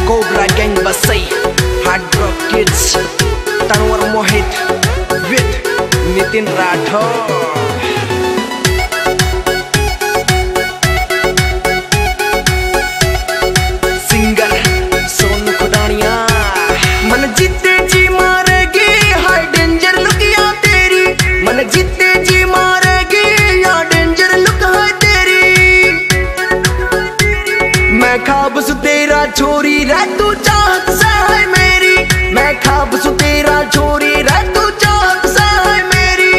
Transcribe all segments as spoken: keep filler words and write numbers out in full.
Cobra Gang Basai, Hard Rock Kids, Tanwar Mohit with Nitin Rathod. Singer Sonu Khudaniya. मन जीते जी मारेगी, हाय danger look या तेरी। मन जीते जी मारेगी, या डेंजर लुक है तेरी। मैं ख्वाब सु तेरा छोरी रह तू चाहत से है मेरी। मैं ख्वाब सु तेरा छोरी रह तू चाहत से है मेरी।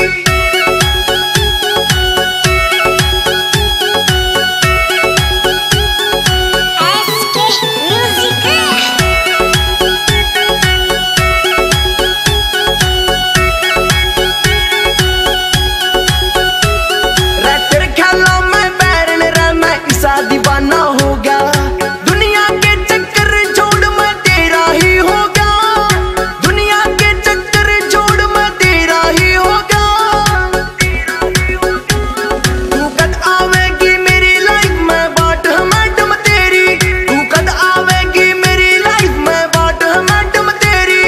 दीवाना हो गया दुनिया के चक्कर छोड़ मैं तेरा ही हो गया। दुनिया के चक्कर छोड़ मैं तेरा ही हो गया। तू कद आवेगी मेरी लाइफ में बाट मैडम तेरी। तू कद आवेगी मेरी लाइफ में बाट मैडम तेरी।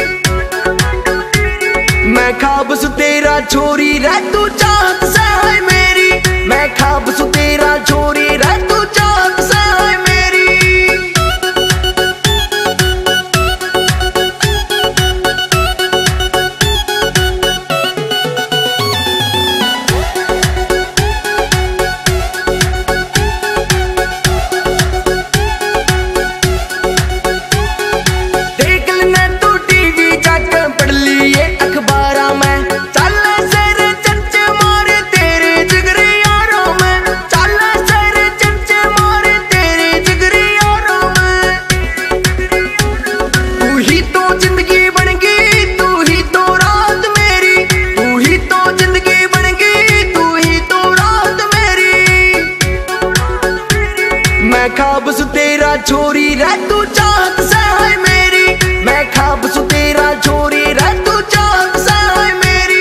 मैं ख्वाब सु तेरा छोरी रह तू चाहत से है मेरी। मैं ख्वाब सु तेरा छोरी रह तू चाहत से है मेरी। देख लेना तू टीवी जाकर पढ़ लिए अखबारा में। चल सर चर्चे मारे तेरे जिगरी यारों में। चल सर चर्चे मारे तेरे जिगरी यारों में। तू ही तो जिंदगी बन गई, तू ही तो रात मेरी। तू ही तो जिंदगी बन गई, तू ही तो रात मेरी। मैं ख्वाब सु तेरा छोरी रह तू चाहत से है मेरी। मैं ख्वाब सु तेरा छोरी रह तू चाहत से है मेरी।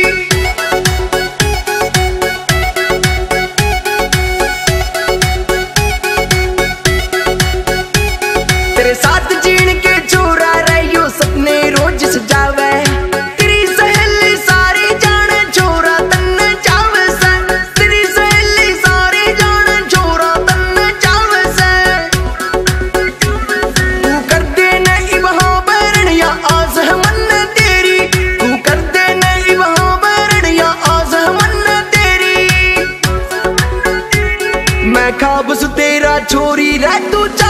तेरे साथ जीण के छोरा रहियो सपने रोज सजावे। तेरी सहेली सारी जाने छोरा तन्ने चावे से। तेरी सहेली सारी जाने छोरा तन्ने चावे से। तू कर दे नहीं वहाँ बैरण या आस है मन तेरी। तू कर दे नहीं वहाँ बैरण या आस है मन तेरी। मैं ख्वाब सु तेरा छोरी रह तू